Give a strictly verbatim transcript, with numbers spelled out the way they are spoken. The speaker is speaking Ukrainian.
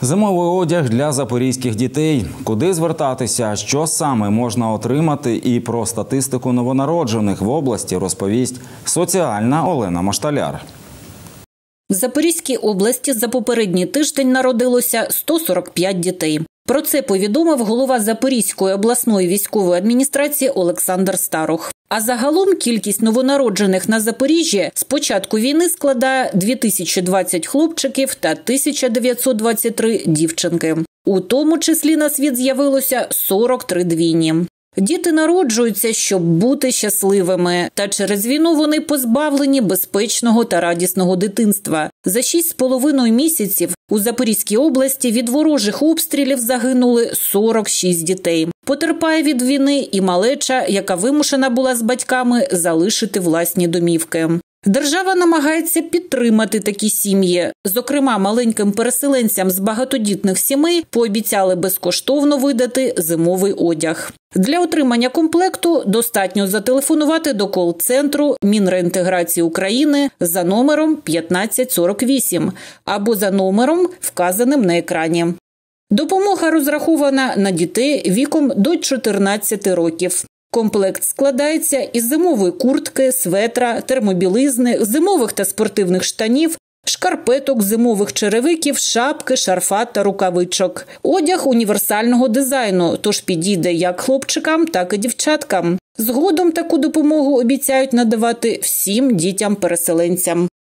Зимовий одяг для запорізьких дітей. Куди звертатися, що саме можна отримати і про статистику новонароджених в області розповість соціальна Олена Машталяр. В Запорізькій області за попередній тиждень народилося сто сорок п'ять дітей. Про це повідомив голова Запорізької обласної військової адміністрації Олександр Старух. А загалом кількість новонароджених на Запоріжжі з початку війни складає дві тисячі двадцять хлопчиків та тисяча дев'ятсот двадцять три дівчинки. У тому числі на світ з'явилося сорок три двійні. Діти народжуються, щоб бути щасливими, та через війну вони позбавлені безпечного та радісного дитинства. За шість з половиною місяців у Запорізькій області від ворожих обстрілів загинули сорок шість дітей. Потерпає від війни і малеча, яка вимушена була з батьками залишити власні домівки. Держава намагається підтримати такі сім'ї. Зокрема, маленьким переселенцям з багатодітних сімей пообіцяли безкоштовно видати зимовий одяг. Для отримання комплекту достатньо зателефонувати до кол-центру Мінреінтеграції України за номером п'ятнадцять сорок вісім або за номером, вказаним на екрані. Допомога розрахована на дітей віком до чотирнадцяти років. Комплект складається із зимової куртки, светра, термобілизни, зимових та спортивних штанів, шкарпеток, зимових черевиків, шапки, шарфа та рукавичок. Одяг універсального дизайну, тож підійде як хлопчикам, так і дівчаткам. Згодом таку допомогу обіцяють надавати всім дітям-переселенцям.